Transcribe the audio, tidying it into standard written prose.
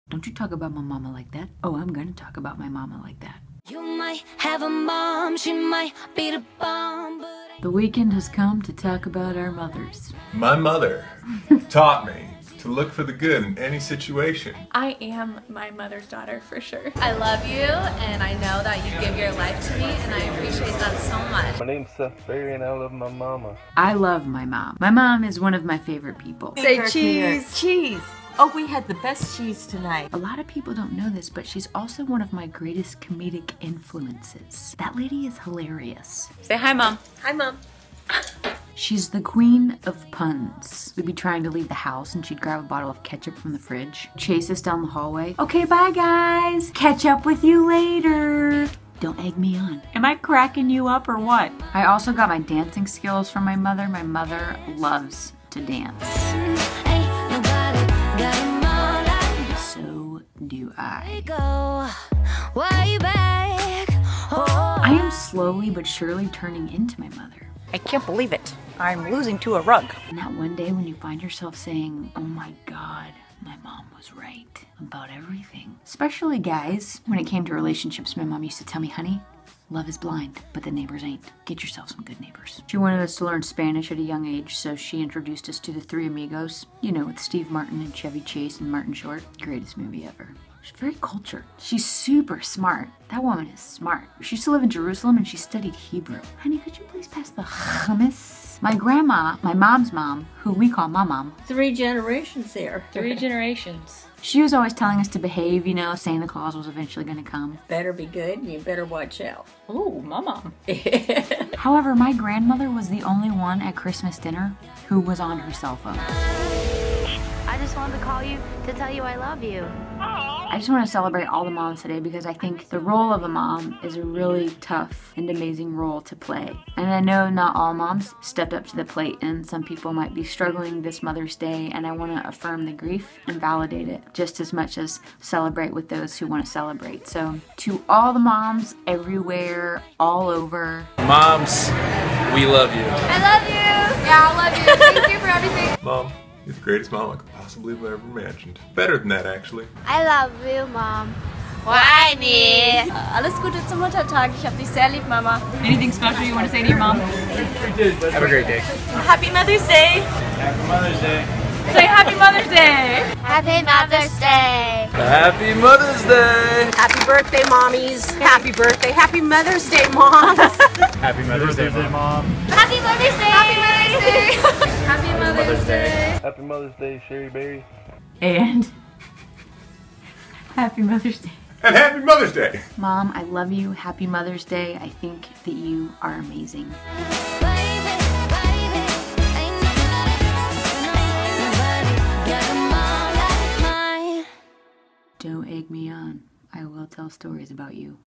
Don't you talk about my mama like that. Oh, I'm gonna talk about my mama like that. You might have a mom, she might be the bomb, but The weekend has come to talk about our mothers. My mother taught me to look for the good in any situation. I am my mother's daughter for sure. I love you, and I know that you give your life to me, and I appreciate that so much. My name's Seth Berry and I love my mama. I love my mom. My mom is one of my favorite people. Say cheese. Cheese. Oh, we had the best cheese tonight. A lot of people don't know this, but she's also one of my greatest comedic influences. That lady is hilarious. Say hi, Mom. Hi, Mom. She's the queen of puns. We'd be trying to leave the house and she'd grab a bottle of ketchup from the fridge, chase us down the hallway. Okay, bye guys. Catch up with you later. Don't egg me on. Am I cracking you up or what? I also got my dancing skills from my mother. My mother loves to dance. ain't nobody got him all like So do I. go way back. Oh, I am slowly but surely turning into my mother. I can't believe it. I'm losing to a rug. And that one day when you find yourself saying, oh my God, my mom was right about everything. Especially guys, when it came to relationships, my mom used to tell me, honey, love is blind, but the neighbors ain't. Get yourself some good neighbors. She wanted us to learn Spanish at a young age, so she introduced us to The Three Amigos, you know, with Steve Martin and Chevy Chase and Martin Short. Greatest movie ever. She's very cultured. She's super smart. That woman is smart. She used to live in Jerusalem and she studied Hebrew. Honey, could you please pass the hummus? My grandma, my mom's mom, who we call my mom. 3 generations there. 3 generations. She was always telling us to behave, you know, Santa Claus was eventually gonna come. Better be good and you better watch out. Ooh, Mama. However, my grandmother was the only one at Christmas dinner who was on her cell phone. I just wanted to call you to tell you I love you. I just want to celebrate all the moms today because I think the role of a mom is a really tough and amazing role to play. And I know not all moms stepped up to the plate and some people might be struggling this Mother's Day, and I want to affirm the grief and validate it just as much as celebrate with those who want to celebrate. So to all the moms everywhere, all over. Moms, we love you. I love you. Yeah, I love you. Thank you for everything. Mom, you're the greatest mom I could possibly have ever imagined. Better than that, actually. I love you, Mom. Whiny. Alles Gute zum Muttertag. Ich hab dich sehr lieb, Mama. Anything special you want to say to your mom? Have a great day. Happy Mother's Day. Happy Mother's Day. Say Happy Mother's Day. Happy Mother's Day. Happy Mother's Day. Happy birthday, mommies. Happy birthday. Happy Mother's Day, moms. Happy Mother's Day, Mom. Happy Mother's Day. Happy Mother's Day. Happy Mother's Day. Happy Mother's Day, Sherry Berry. And Happy Mother's Day. And Happy Mother's Day! Mom, I love you. Happy Mother's Day. I think that you are amazing. baby, baby, ain't nobody got him all like mine. Don't egg me on. I will tell stories about you.